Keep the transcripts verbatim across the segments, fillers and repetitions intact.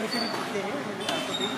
से भी पूछते हैं आपको भी।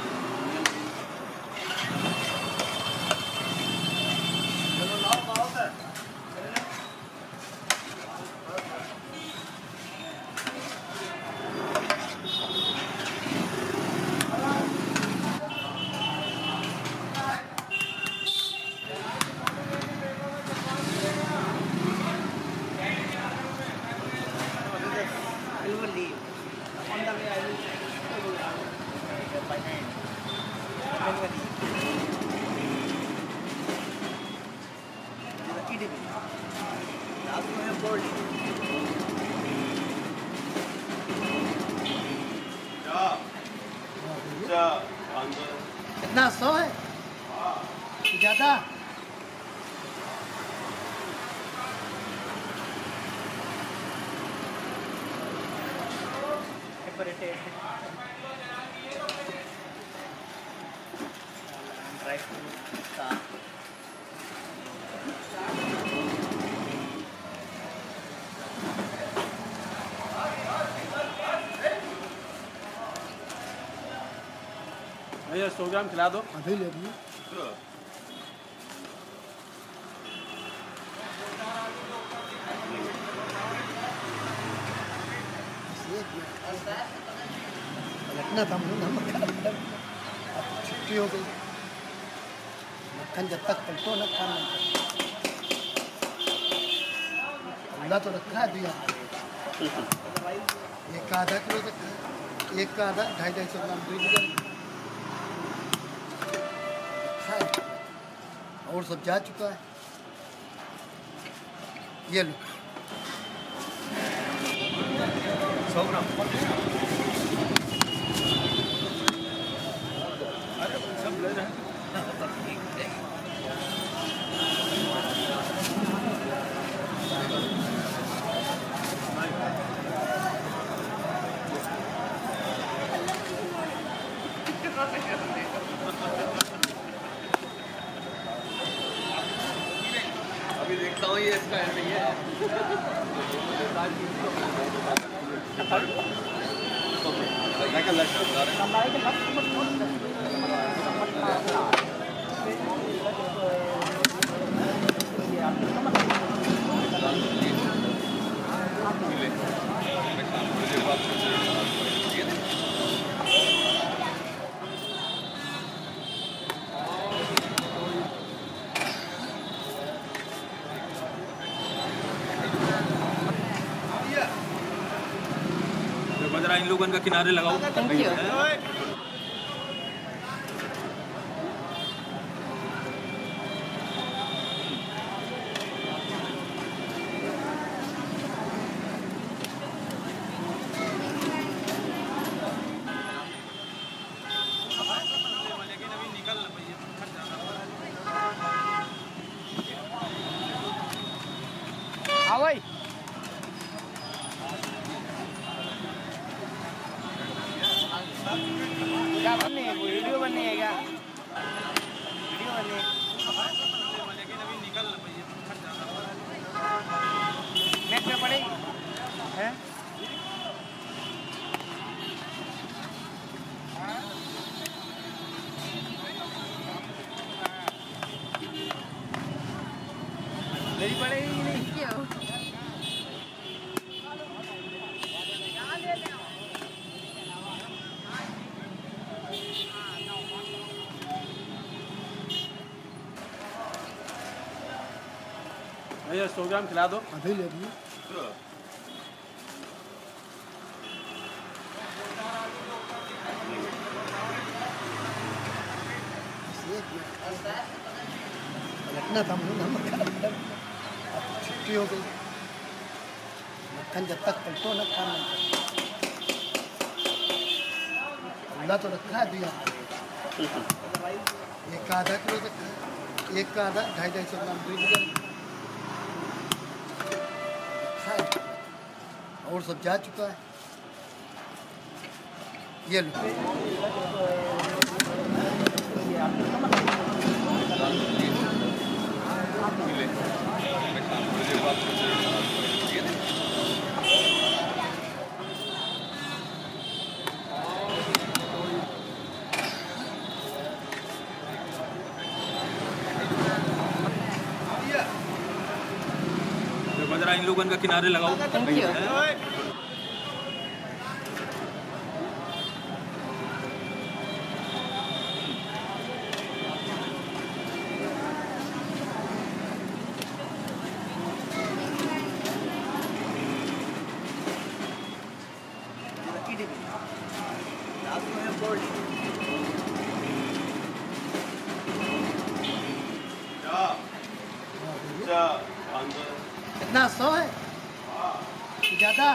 कितना सौ है ज्यादा भैया सौ ग्राम खिला दो। अभी ले लीजिए। पलटना था मुँह ना मक्खन, छुट्टी हो गई। मक्खन जब तक पलटो न खाना। खुला तो रखा है भैया। एक आधा किलो तक, एक का आधा ढाई ढाई सौ ग्राम दूध और सब जा चुका है। ये लो सौ ग्राम। अरे सब ले रहे अभी देखता हूँ ये इसका ऐसे ही है। जरा इन लोगों का किनारे लगाओ। हाँ भाई क्या बनने है? वीडियो बनने है क्या? वीडियो बनने नेट पे पड़ेगी है? मेरी पड़ेगी कि नहीं? क्यों? भैया सौ ग्राम खिला दो। अभी ले लीजिए। पलटना था मुँह ना मक्खन, छुट्टी हो गई। मक्खन जब तक पलटो न खाना। खुला तो रखा है भैया। एक आधा किलो तक, एक का आधा ढाई ढाई सौ ग्राम दूध और सब जा चुका है। ये लो जरा इन लोगों का किनारे लगाओ। Thank you. कितना सौ है ज़्यादा?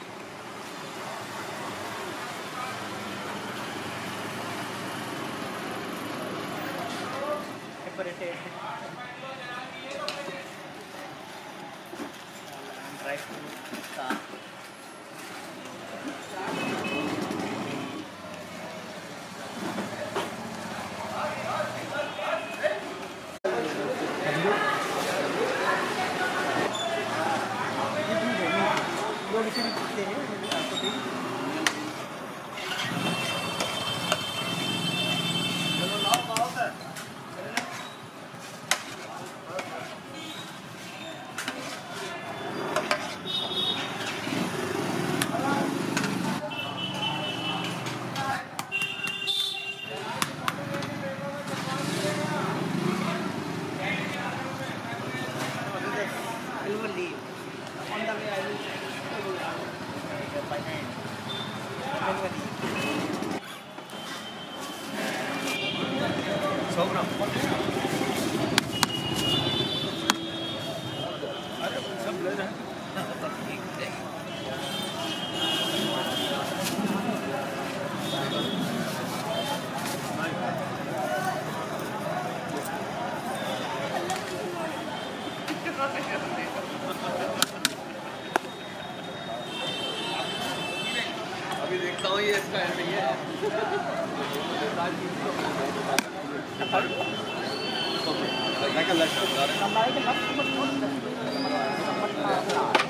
सौ ग्राम। अरे सब ले रहे हैं। अभी देखता हूँ ये इसका ऐसे ही है। Malai Makhan.